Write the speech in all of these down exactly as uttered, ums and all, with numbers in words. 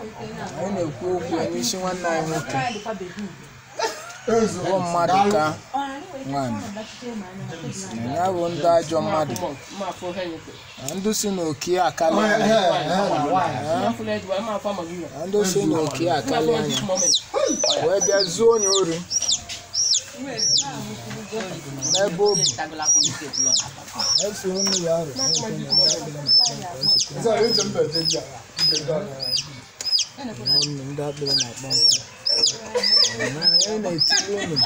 anyị na-ekwu okwu n'isi nwanne anyị nwoke bụ mmadụ ka nwaanyị na ya bụ ndị ajọ mmadụ ndị si n'oke akali anya ndị si n'oke akali anya wee bịa zuo onye ori n'ebe obi esi unu ya arụ ndị akpịrị na-akpọ nkụ na-etiri unu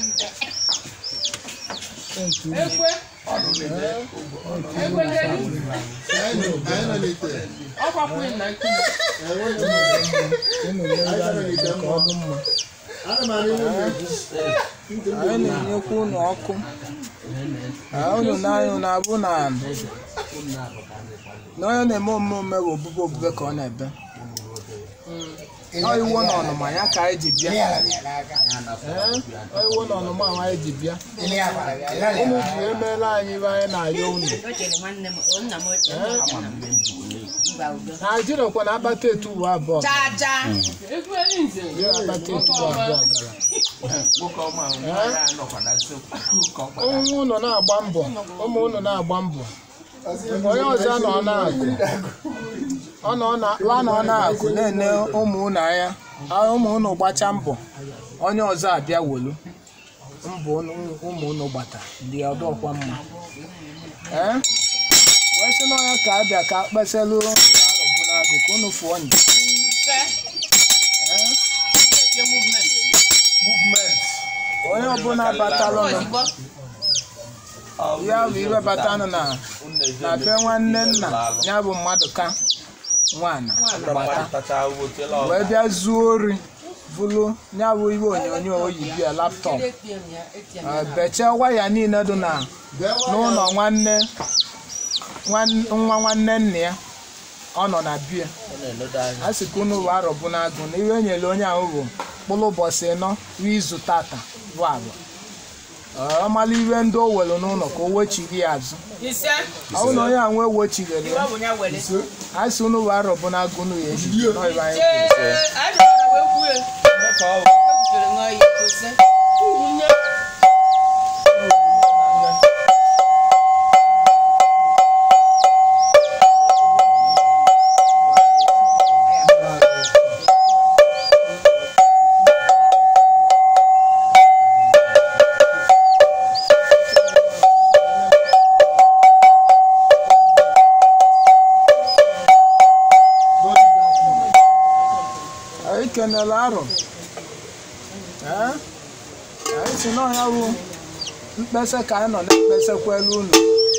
anyị na-enyekwa unu ọkụ unu n'anya na-abụ na onye na-eme omume bụ obube obube ka ọ na-ebe iwu na ọnụma ya ka anyị ji bịa iwu na ọnụma anyị ji bịa unu ji emeela anyị ibe anyị na-ayọ unu Naijiria kwa na abata etu uwe abụọ abata etu uwe abụọ gara ụmụ ụnụ na-agba mbọ ụmụ ụnụ na-agba mbọ onye ọzọ nọ na-agụ ọ nọ na-agụ na-ene ụmụ ụnụ anya ụmụ ụnụ gbacha mbọ onye ọzọ abịa welu mbọ ụmụ ụnụ gbata ndị ọdụ ọkwa mma ee wee sị n'ọnya ka abịa ka kpesalụ arọbụ n'agụ ka unu fụọ nyi onye ọbụla batalụ ya bụ ibe batanụ na na be nwanne nna ya bụ mmadụ ka nwaana bata wee bịa zuo ori vụlụ ya bụ ibe onyonyo oyibi ya laptọpụ beche waya niile dị na n'ụlọ nwanne nwa nwanne nna ya ọ nọ na bie a sị ka unu wee arọbụ n'agụ na ihe nyere onye ahụ bụ mkpụrụ ụbọchị ịnọ n'izu tata bụ agba ọ mala ihe ndị o were n'ụlọ ka o wechiri ya azụ ahụ na onye ahụ ewechighere ya a sị unu wee arọbụ n'agụ unu ya eji kenela arọ anyị si na ọhịa bụ mkpesa ka anyị nọ na-ekpesa kwelu unu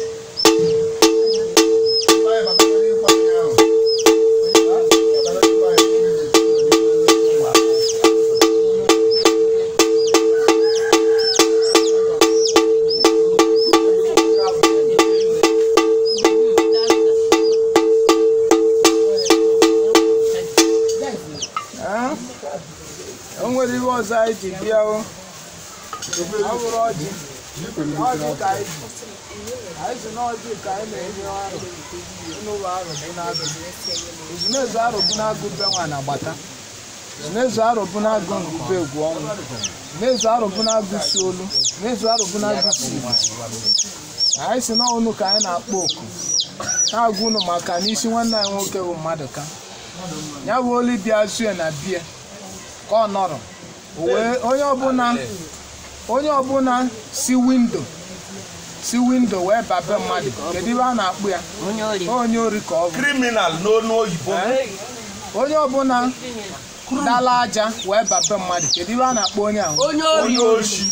onwere iwe ọzọ anyị ji bịa o abụrụ ọjị ọjị ka anyị ji anyị si n'ọjị ka anyị na-enye ọrụ n'ụlọ arụbụ n'agụ ezumezu arụbụ n'agụ be nwa na agbata ezumezu arụbụ n'agụ ngube egwu ọnwụ ezumezu arụbụ n'agụ si olu ezumezu arụbụ n'agụ si igbo anyị si n'ọnụ ka anyị na-akpọ oku na-agwa unu maka n'isi nwanne anyị nwoke bụ mmadụ ka ya bụ oli bịa zue na bie ka ọ nọrọ onye ọbụla onye ọbụla si windo si windo wee babe mmadụ kedu ibe a na-akpụ ya onye ori ka ọ bụ criminal n'onu oyibo onye ọbụla dala aja wee babe mmadụ kedu ibe a na-akpọ onye ahụ onye oshi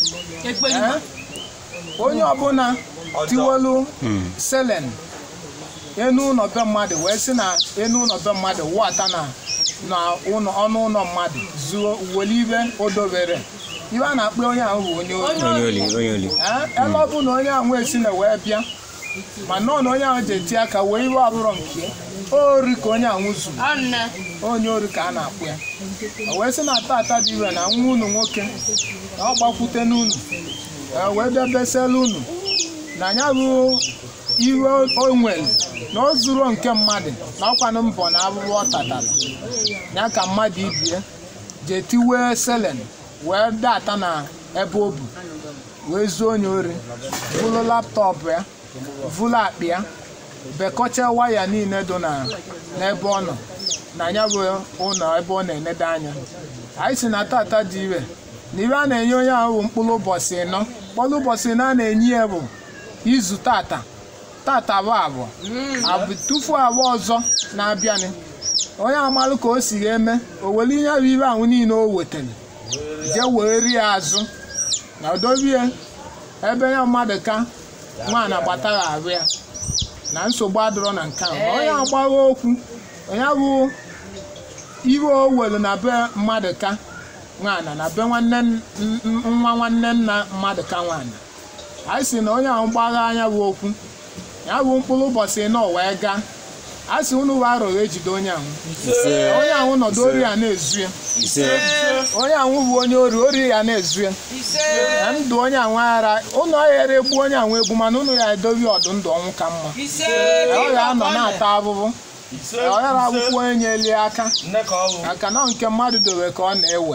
onye ọbụla tiwelu selen enu ụlọ be mmadụ wee si na enu ụlọ be mmadụ wata na na ọnụ ụlọ mmadụ zuo weli ibe o dobere ibe a na-akpọ onye ahụ bụ onye oli ele ọ bụ na onye ahụ esi na wee bịa ma nọọ na onye ahụ ji eti aka wee iwe abụrọ nke ori ka onye ahụ zuru onye ori ka a na-akpọ ya wee sị na ata ata dị ire na nwa unu nwoke na ọ gbakwute n'unu wee bịa besela unu na ya bụ iwe o nwere na o zuru nke mmadụ na ọkwanụ mbọ na abụbụ ọ tatara ya ka mmadụ ibie je tiwe selen wee data na ebe o bu wee zuo onye ori vụlụ laptọpụ ya vụlụ akpị ya bekọcha waya niile dị n'ebe ọ nọ na ya bụ ụlọ ebe ọ na-enedo anya. Anyị si na tata dị ire na ire a na-enye onye ahụ mkpụrụ ụbọchị ịnọ mkpụrụ ụbọchị ịnọ a na-enye ya bụ izu tata tata abụọ abụọ abụ tufu abụọ ọzọ na-abịanị onye amalụ ka o si eme o were ihe bụ ire ahụ niile o wetara jee wee rie azụ na odobie ebe ya mmadụ ka nwaanyị gbatara arụ ya na nsogbu adịrọ na nke ahụ onye agbaghị okwu onye bụ iwe o welu na be mmadụ ka nwaanyị na be nwanne nwa nwanne nna mmadụ ka nwaanyị. Anyị si na onye ahụ gbagha anya bụ okwu ya bụ mkpụrụ ụbọchị nọ wee gaa a sị unu arọghị ejide onye ahụ onye ahụ nọdụ ori ya na-ezu ya onye ahụ bụ onye ori ori ya na-ezu ya ndụ onye ahụ aghara ụnụ ọghara egbu onye ahụ egbu mana ụnụ ya edoghị ọdụ ndụ ọnwụ ka mma ọ ya anọ na-ata abụbụ ọ yara akwụkwọ onye nyeli aka aka na nke mmadụ dobe ka ọ na-ewe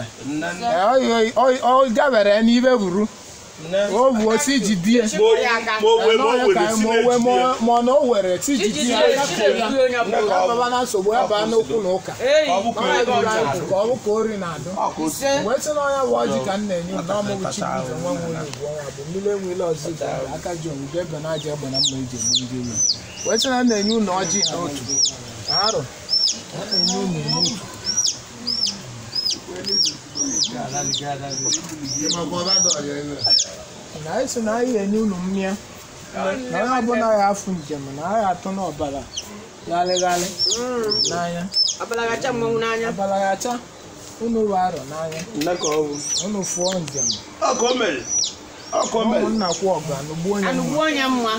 ọ gabere n'ibe buru o bụ osi iji die ma na o were ti ji die aba na nsogbu ya baa n'okwu na ụka ka ọ bụ ka ori na-adụ wee sị na ọnya bụ ọjị ka m na-enye na ọmụgwụ chibuzo nwa nwere ugwu ọnwa bụ mmiri enwele ọzọ iji Akajiofor Egbenamma Ejiegbundiilo mma iji egbu ndị iro wee sị na na-enye unu ọjị n'otu arụ na-enye unu n'otu na anyị si na anyị enye unu mmịa na onye ọbụla ya afụ njem na anyị atụ n'ọbara ghalịghalị n'anya abalaghacha unu ruo arọ n'anya unu fụọ njem ụmụnna kwụ ọgụ anụgbu onye mma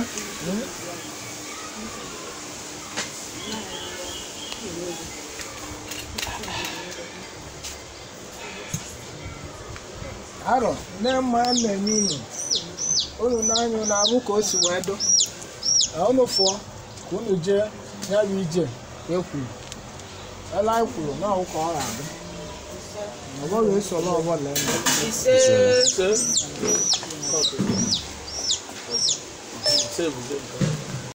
arọ nne mma na-enye unu unu n'anya unu abụ ka o si wee do unu fụọ ka unu jee ya bụ ije ekwuru ele anyị kwuru na ọwụ ka ọ ga-adị ọ bụghị esoro ọbụla eme